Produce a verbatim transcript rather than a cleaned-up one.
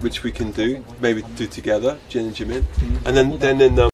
which we can do, maybe do together, gin and Jimin, and then then in um,